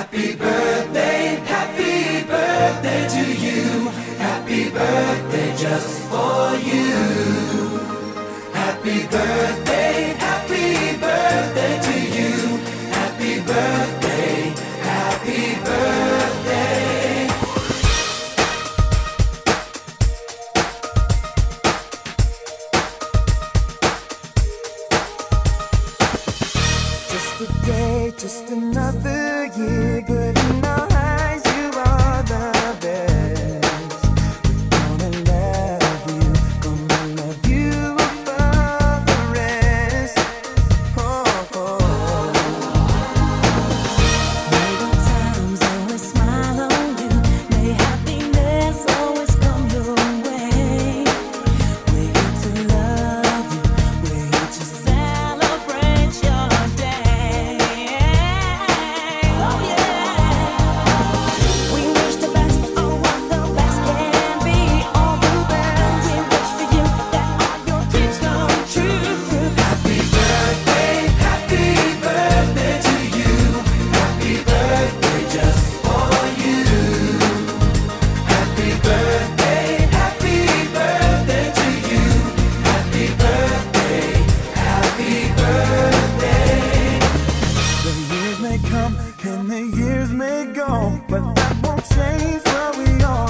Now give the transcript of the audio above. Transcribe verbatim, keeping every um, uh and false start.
Happy birthday, happy birthday to you. Happy birthday just for you. Happy birthday, happy birthday to you. Happy birthday, happy birthday. Just a day, just another year, good in our eyes, you are the best. We're gonna love you, gonna love you above the rest. Oh, oh. May good times always smile on you, may happiness always come your way. We're here to love you, we're here to celebrate your day. Oh yeah. We wish the best for what the best can be. All the best we wish for you, that all your dreams come true. Happy birthday, happy birthday to you. Happy birthday just for you. Happy birthday, happy birthday to you. Happy birthday, happy birthday. The years may come and the years may go, but that won't change where we are.